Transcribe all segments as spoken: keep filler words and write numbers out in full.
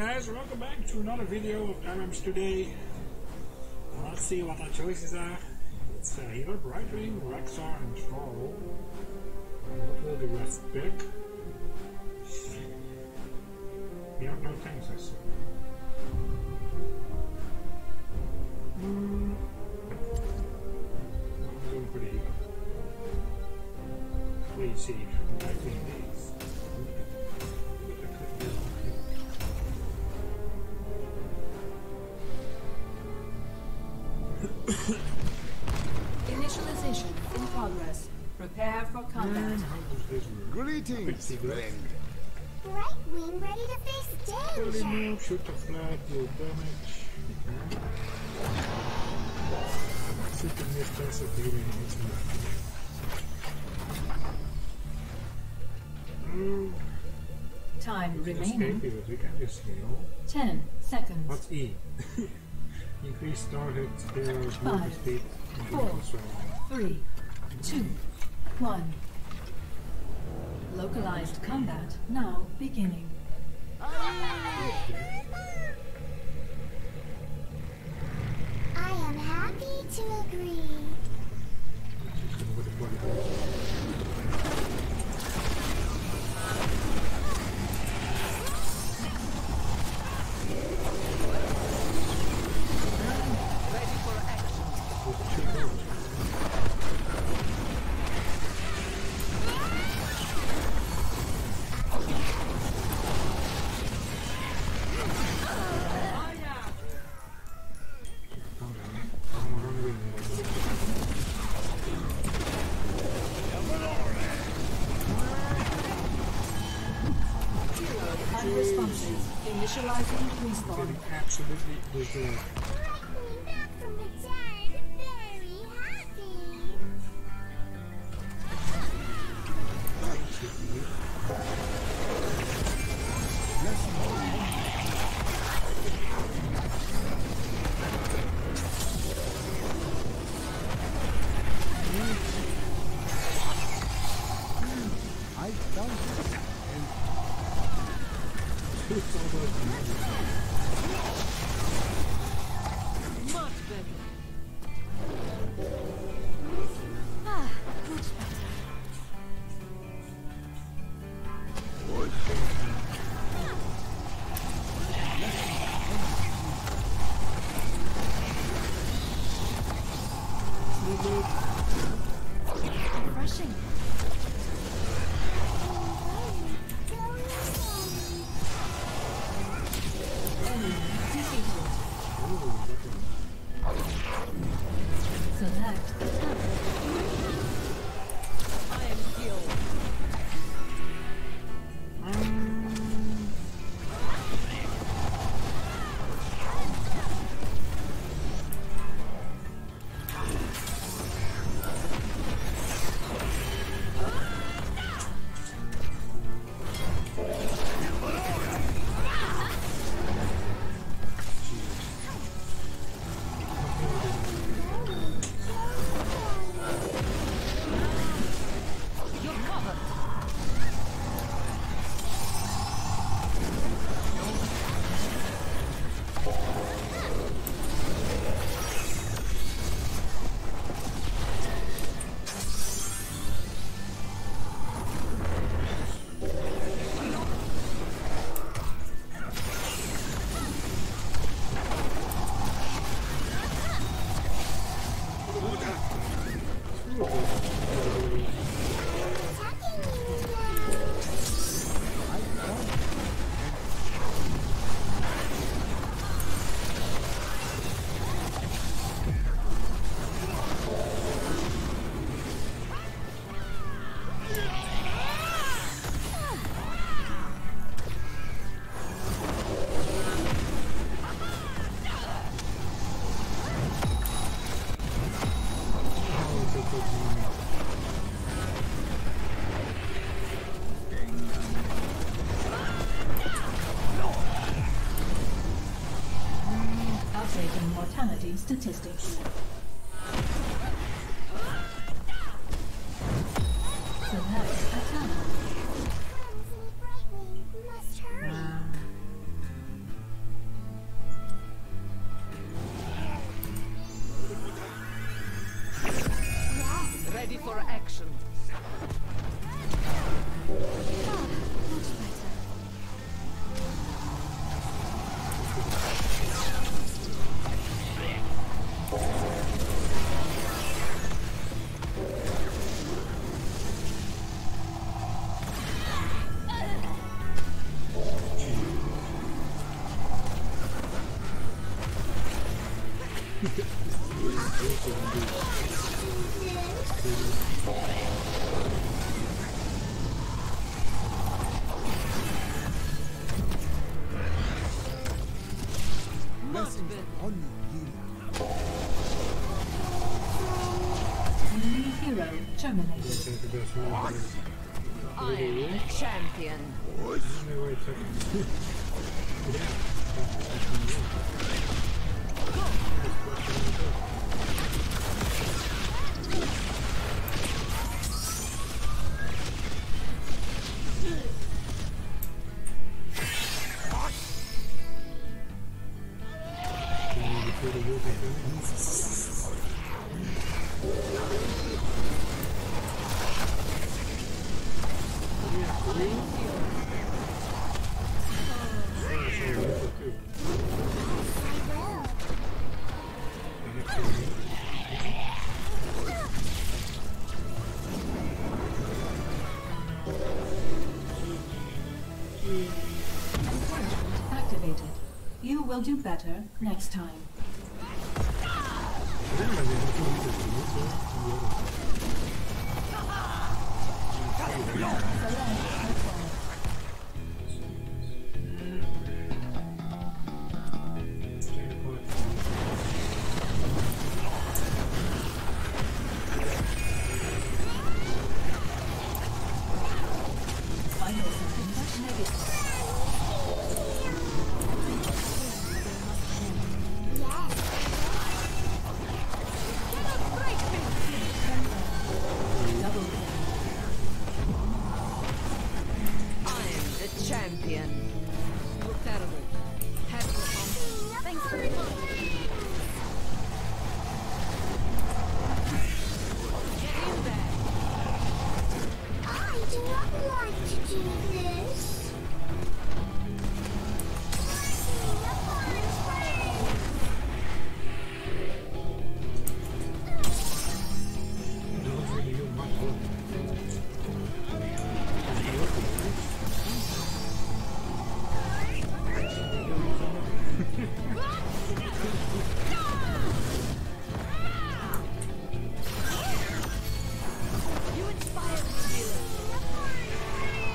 guys, welcome back to another video of R Ms today. Let's see what our choices are. It's uh, Healer, Brightwing, Rexar and Troll. What will the rest pick? We have no tanks. Hmm. I'm going for the Healer. Please see, Brightwing these. Initialization in progress. Prepare for combat. Greetings, friend. Brightwing ready to face Early danger. move, shoot the flag, deal damage. Shoot the near passive dealing instant. Time remaining. Escape it, we can just heal. Ten seconds. What's E? Increase target hero's Five, movement speed. four, three, two, one. Localized combat now beginning. I am happy to agree. Unresponsive. Initializing respawn. Absolutely deserved. Brightwing back from the dead. Very happy. I found it. It's almost Much better. Ah, much better. Refreshing. Enemy defeated. Select attack. I am healed. You're covered. Updating mortality statistics. Select attack. Brightwing must hurry. terminated. Take the best one. I am the champion. Wait a second. Activated. You will do better next time. Final seconds negative. Double kill. I am the champion. You're terrible. Have your fun. Thanks very much. Get in there. I do not like to do this. Watching the forest burn. You inspire me, healer.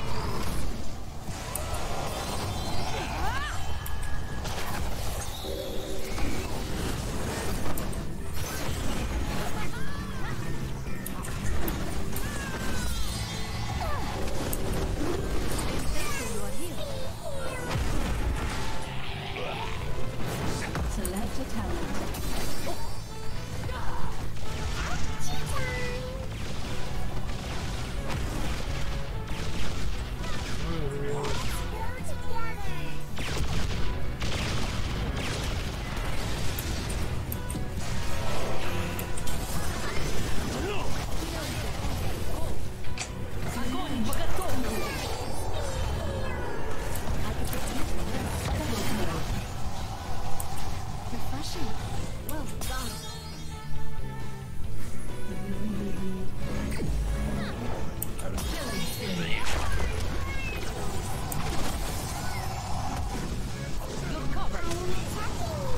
Select a talent. Refreshing. Well done. You're covered.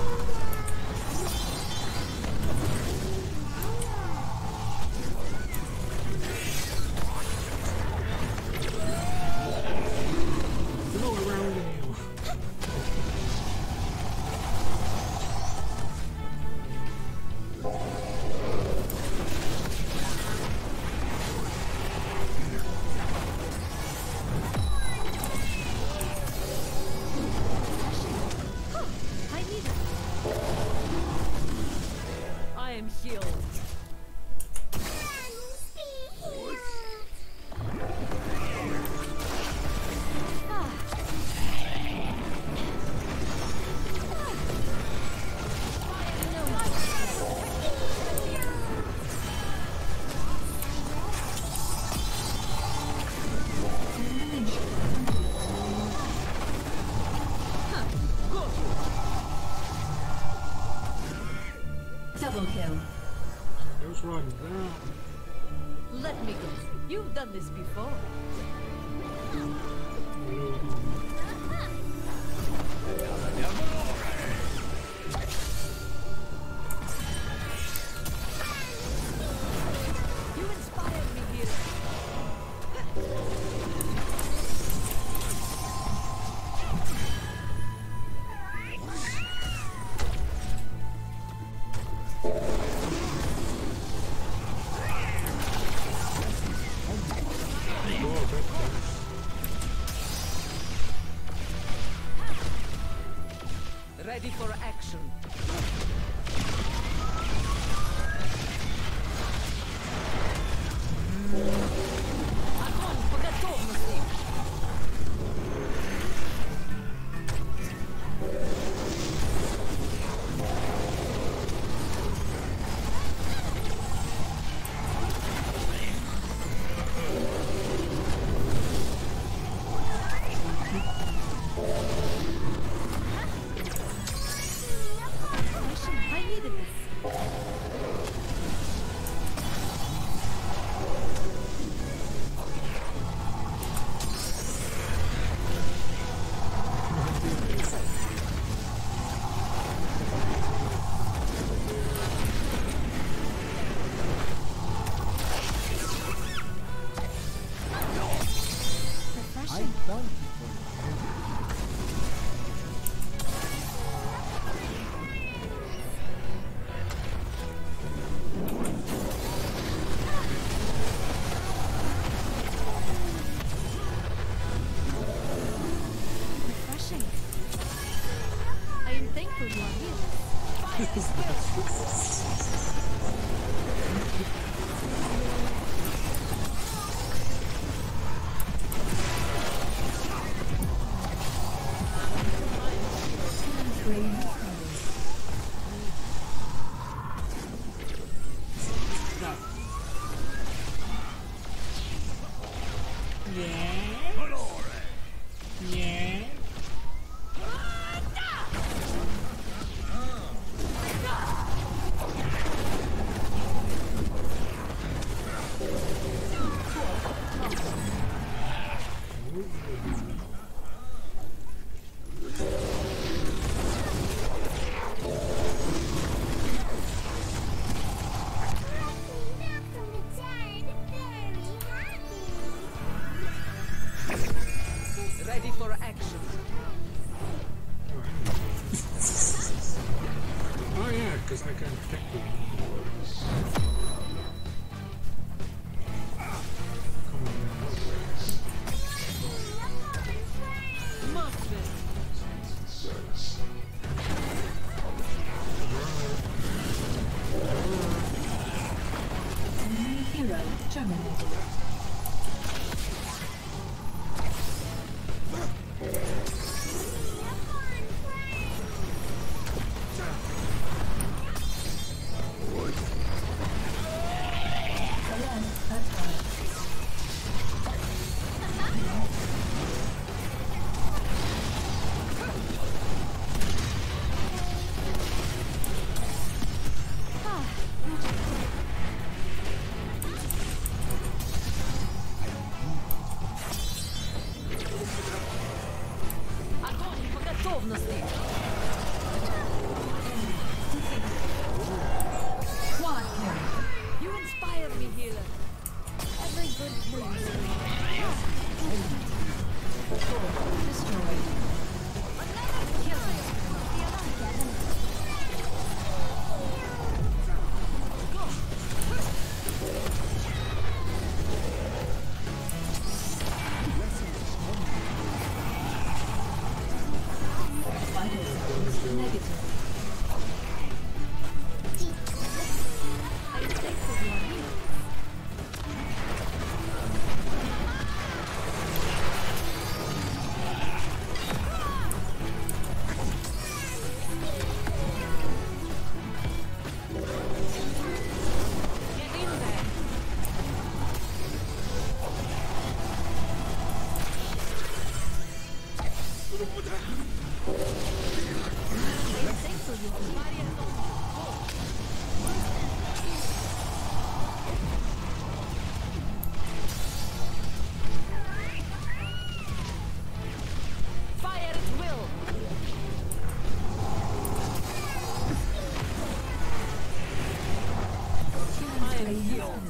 Go around you. I need it. I am healed. Double kill. Just run down. Let me guess. You've done this before. You inspired me here. bit, thanks. Ready for action. Огонь по готовности. I needed this. I found people. Refreshing. I am thankful you are here. Fire skills. No. Yeah. Yeah. Back from the dead, very happy. Ready for action. Oh yeah, because I can protect you. Come on now. Marksman. Enemy hero terminated. Alert, attack. Огонь по готовности. Quad kill. You inspire me, healer. Every good thing. Destroyed. Vital signs negative. I am thankful you are here. Get in there. I am thankful you are here. Fire at will. I am healed.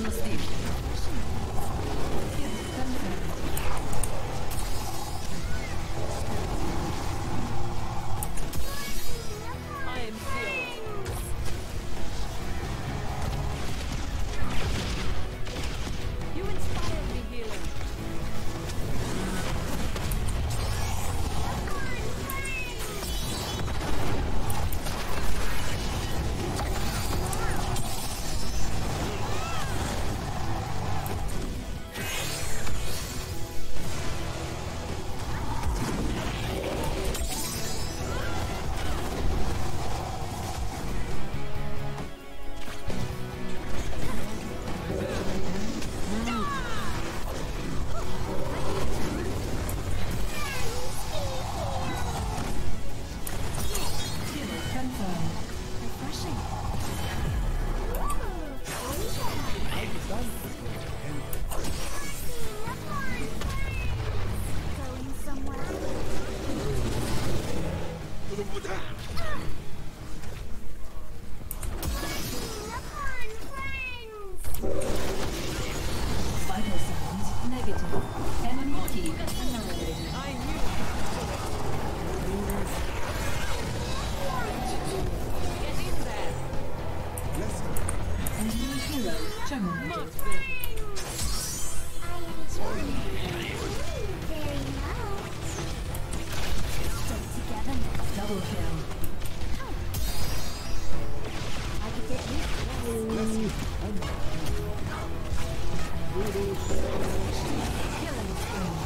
full steam. Kill confirmed. I am healed. You inspired me, healer. Going somewhere. Upon friends. Vital signs negative. Enemy key annihilated. I knew Get in there. Enemy hero terminated. Much better. I enjoy it very much. Stick together. Double kill. I could get used to this. Killing spree.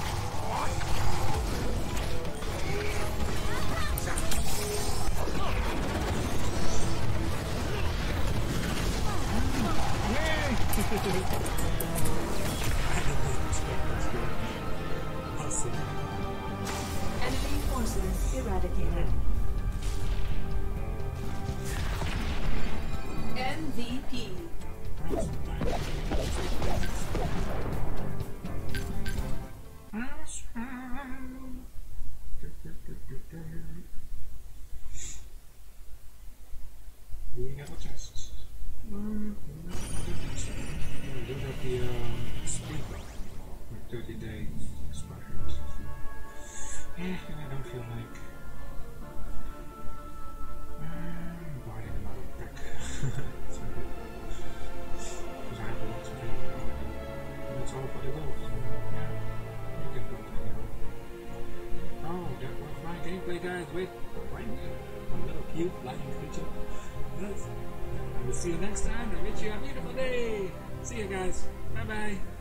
Awesome. Enemy forces eradicated. M V P. Do we have a test? Um, no, I don't think so. We don't have the um, speed like thirty days expired. Eh, and I don't feel like um, buying another pack. Because I have lots of it. And that's all for the gold. So, yeah, you can go to the Oh, that was my gameplay, guys, with Frank, a little cute flying creature. Yes. I will see you next time. I wish you a beautiful day. See you guys. Bye bye.